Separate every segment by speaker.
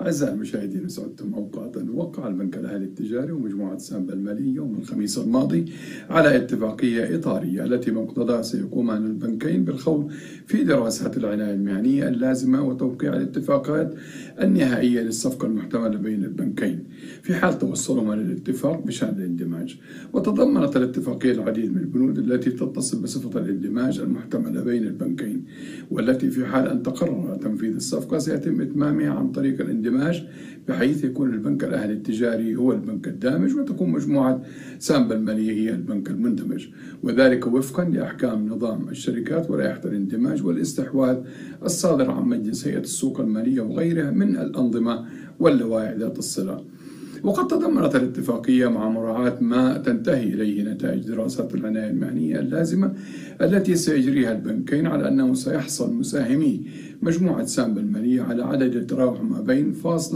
Speaker 1: أعزائي المشاهدين، سعدتم أوقاتا. وقع البنك الأهلي التجاري ومجموعة سامبا المالية يوم الخميس الماضي على اتفاقية إطارية التي بمقتضاها سيقومان البنكين بالخوض في دراسات العناية المهنية اللازمة وتوقيع الاتفاقات النهائية للصفقة المحتملة بين البنكين في حال توصلهما للاتفاق بشأن الاندماج. وتضمنت الاتفاقية العديد من البنود التي تتصل بصفة الاندماج المحتملة بين البنكين، والتي في حال أن تقرر تنفيذ الصفقة سيتم إتمامها عن طريق الاندماج، بحيث يكون البنك الأهلي التجاري هو البنك الدامج وتكون مجموعة سامبا المالية هي البنك المندمج، وذلك وفقا لأحكام نظام الشركات ولائحة الاندماج والاستحواذ الصادر عن مجلس هيئة السوق المالية وغيرها من الأنظمة واللوائح ذات الصلة. وقد تضمنت الاتفاقية مع مراعاة ما تنتهي إليه نتائج دراسات العناية المهنية اللازمة التي سيجريها البنكين على أنه سيحصل مساهمي مجموعة سامبا المالية على عدد يتراوح ما بين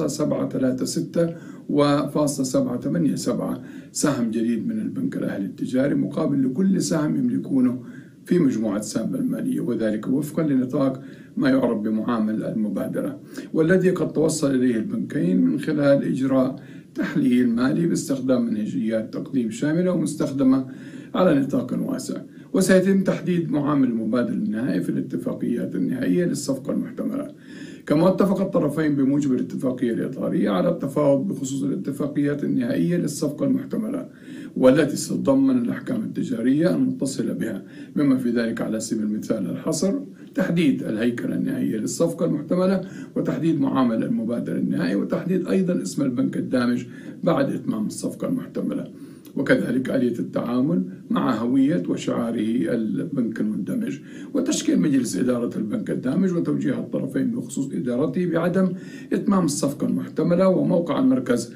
Speaker 1: 0.736 و 0.787 سهم جديد من البنك الأهلي التجاري مقابل لكل سهم يملكونه في مجموعة سامبا المالية، وذلك وفقا لنطاق ما يعرف بمعامل المبادرة، والذي قد توصل إليه البنكين من خلال إجراء تحليل مالي باستخدام منهجيات تقديم شاملة ومستخدمة على نطاق واسع. وسيتم تحديد معامل المبادر النهائي في الاتفاقيات النهائية للصفقة المحتملة. كما اتفق الطرفين بموجب الاتفاقية الإطارية على التفاوض بخصوص الاتفاقيات النهائية للصفقة المحتملة، والتي تتضمن الأحكام التجارية المتصلة بها، بما في ذلك على سبيل المثال الحصر، تحديد الهيكلة النهائية للصفقة المحتملة، وتحديد معامل المبادر النهائي، وتحديد أيضا اسم البنك الدامج بعد إتمام الصفقة المحتملة، وكذلك آلية التعامل مع هوية وشعاره البنك المندمج، وتشكيل مجلس إدارة البنك الدامج وتوجيه الطرفين بخصوص إدارته بعدم إتمام الصفقة المحتملة، وموقع المركز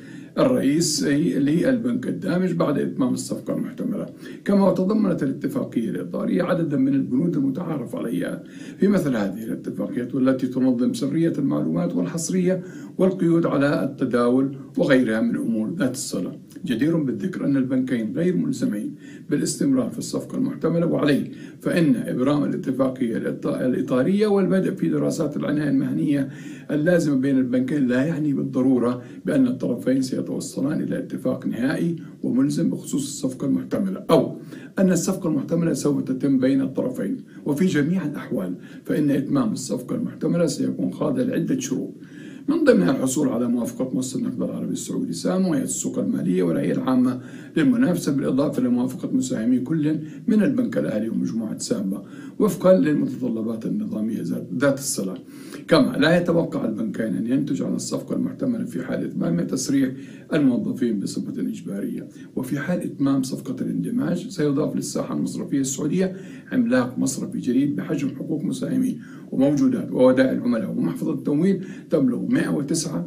Speaker 1: الرئيسي للبنك الدامج بعد إتمام الصفقة المحتملة. كما تضمنت الاتفاقية الإطارية عددا من البنود المتعارف عليها في مثل هذه الاتفاقيات، والتي تنظم سرية المعلومات والحصرية والقيود على التداول وغيرها من أمور ذات الصلة. جدير بالذكر أن البنكين غير ملزمين بالاستمرار في الصفقة المحتملة، وعليه فإن إبرام الاتفاقية الإطارية والبدء في دراسات العناية المهنية اللازمة بين البنكين لا يعني بالضرورة بأن الطرفين سيتوصلان إلى اتفاق نهائي وملزم بخصوص الصفقة المحتملة، أو أن الصفقة المحتملة سوف تتم بين الطرفين. وفي جميع الأحوال فإن إتمام الصفقة المحتملة سيكون خاضع لعدة شروط، من ضمنها الحصول على موافقة مؤسسة النقد العربي السعودي سام وهيئة السوق المالية والهيئة العامة للمنافسة، بالإضافة لموافقة مساهمي كل من البنك الأهلي ومجموعة سامبا وفقا للمتطلبات النظامية ذات الصلة. كما لا يتوقع البنكين أن ينتج عن الصفقة المحتملة في حال إتمام تسريح الموظفين بصفة إجبارية. وفي حال إتمام صفقة الاندماج سيضاف للساحة المصرفية السعودية عملاق مصرفي جديد بحجم حقوق مساهمين وموجودات وودائع العملاء ومحفظة التمويل تبلغ 109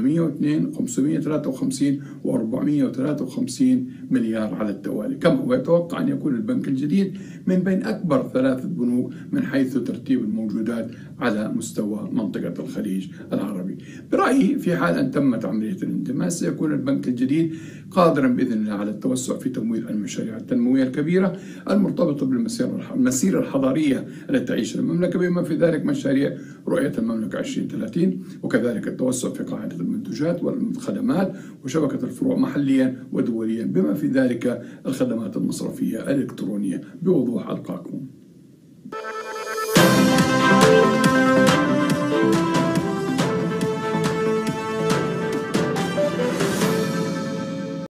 Speaker 1: 802 553 و453 مليار على التوالي. كما ويتوقع أن يكون البنك الجديد من بين أكبر 3 بنوك من حيث ترتيب الموجودات على مستوى منطقة الخليج العربي. برأيي في حال أن تمت عملية الاندماج سيكون البنك الجديد قادرا بإذن الله على التوسع في تمويل المشاريع التنموية الكبيرة المرتبطة بالمسيرة الحضارية التي تعيشها المملكة، بما في ذلك مشاريع رؤية المملكة 2030، وكذلك التوسع في قاعدة المنتجات والخدمات وشبكة الفروع محليا ودوليا، بما في ذلك الخدمات المصرفية الإلكترونية. بوضوح ألقاكم.